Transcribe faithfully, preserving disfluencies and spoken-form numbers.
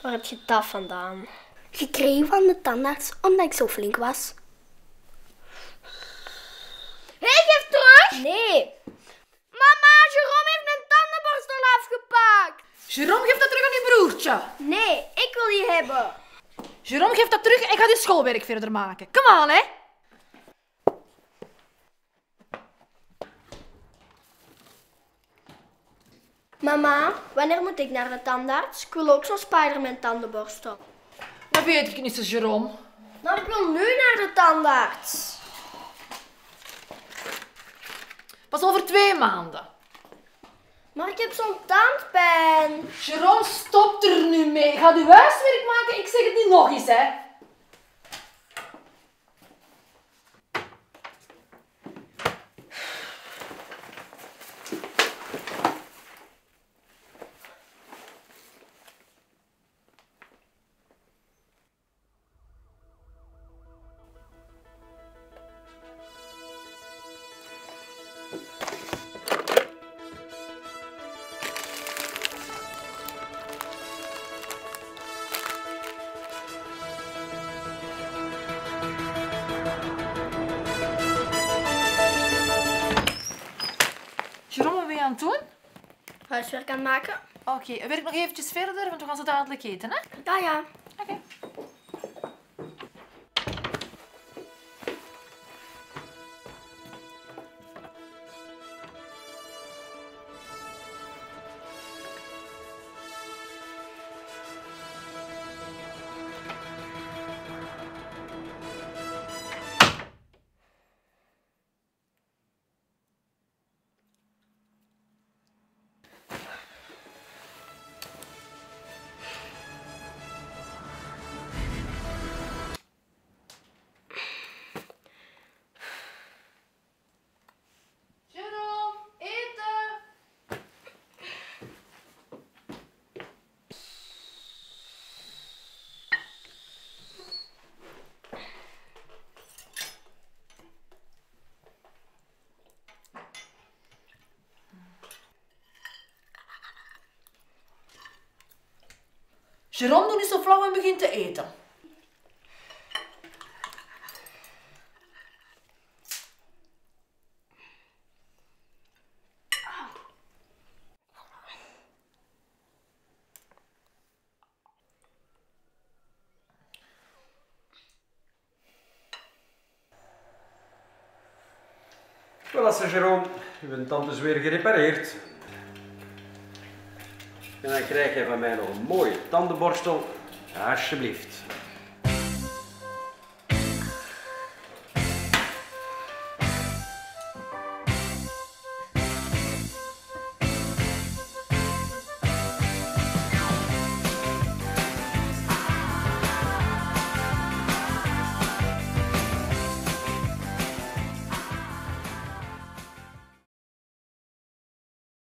Waar heb je dat vandaan? Gekregen van de tandarts omdat ik zo flink was. Hé, hey, geef terug! Nee. Mama, Jerome heeft mijn tandenborstel afgepakt. Jerome, geef dat terug aan je broertje. Nee, ik wil die hebben. Jerome, geef dat terug en ik ga dit schoolwerk verder maken. Kom aan, hè. Mama, wanneer moet ik naar de tandarts? Ik wil ook zo'n Spider-Man tandenborstel. Dat weet ik niet, Jerome. Maar ik wil nu naar de tandarts. Pas over twee maanden. Maar ik heb zo'n tandpijn. Jerome, stop er nu mee. Ga je huiswerk maken? Ik zeg het niet nog eens, hè. Jerome, wat ben je aan het doen? Huiswerk aan het maken? Oké, okay, werk nog eventjes verder, want we gaan zo dadelijk eten, hè? Ja, ja. Oké. Okay. Jerome, doe niet zo flauw en begin te eten. Voilà, Jerome, uw tand is weer gerepareerd. En dan krijg je van mij nog een mooie tandenborstel. Alsjeblieft.